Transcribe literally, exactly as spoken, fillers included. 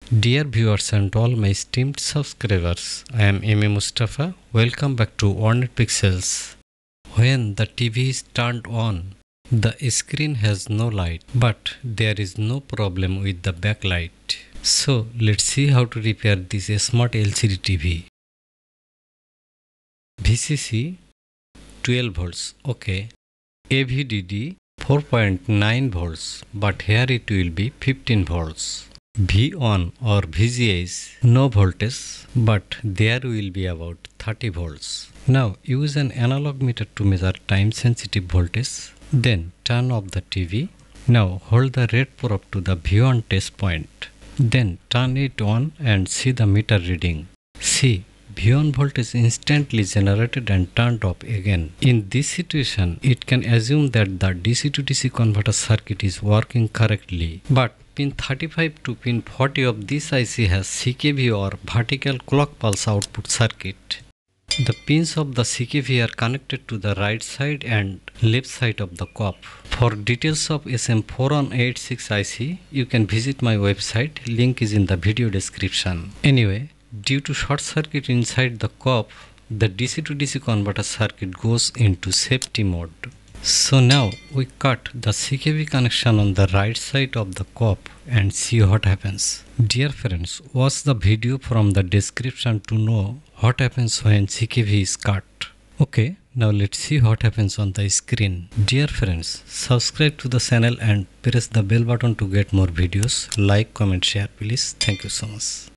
Dear viewers and all my esteemed subscribers, I am M A Mostafa. Welcome back to Ornate Peexels. When the T V is turned on, the screen has no light, but there is no problem with the backlight. So let's see how to repair this smart L C D T V. V C C twelve volts, okay. A V D D four point nine volts, but here it will be fifteen volts. V on or V G A is no voltage, but there will be about thirty volts. Now use an analog meter to measure time sensitive voltage. Then turn off the T V. Now hold the red probe to the V one test point. Then turn it on and see the meter reading. See, V one voltage instantly generated and turned off again. In this situation, it can assume that the D C to D C converter circuit is working correctly. But pin thirty-five to pin forty of this I C has C K V or vertical clock pulse output circuit. The pins of the C K V are connected to the right side and left side of the C O P. For details of S M four one eight six I C, you can visit my website. Link is in the video description. Anyway, due to short circuit inside the C O P, the D C to D C converter circuit goes into safety mode. So now we cut the C K V connection on the right side of the C O P and see what happens. Dear friends, watch the video from the description to know what happens when C K V is cut. Okay, now let's see what happens on the screen. Dear friends, subscribe to the channel and press the bell button to get more videos. Like, comment, share please. Thank you so much.